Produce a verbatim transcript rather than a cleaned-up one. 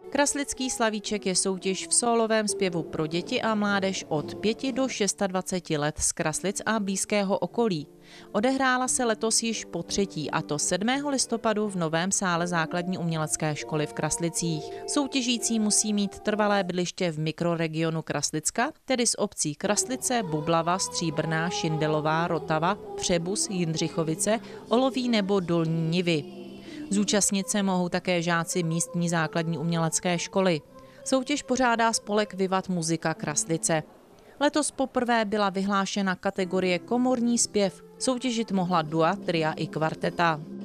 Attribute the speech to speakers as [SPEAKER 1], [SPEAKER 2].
[SPEAKER 1] Kraslický slavíček je soutěž v sólovém zpěvu pro děti a mládež od pěti do dvaceti šesti let z Kraslic a blízkého okolí. Odehrála se letos již po třetí, a to sedmého listopadu v novém sále základní umělecké školy v Kraslicích. Soutěžící musí mít trvalé bydliště v mikroregionu Kraslicka, tedy z obcí Kraslice, Bublava, Stříbrná, Šindelová, Rotava, Přebus, Jindřichovice, Oloví nebo Dolní Nivy. Zúčastnit se mohou také žáci místní základní umělecké školy. Soutěž pořádá spolek Vivat Muzika Kraslice. Letos poprvé byla vyhlášena kategorie komorní zpěv. Soutěžit mohla dua, tria i kvarteta.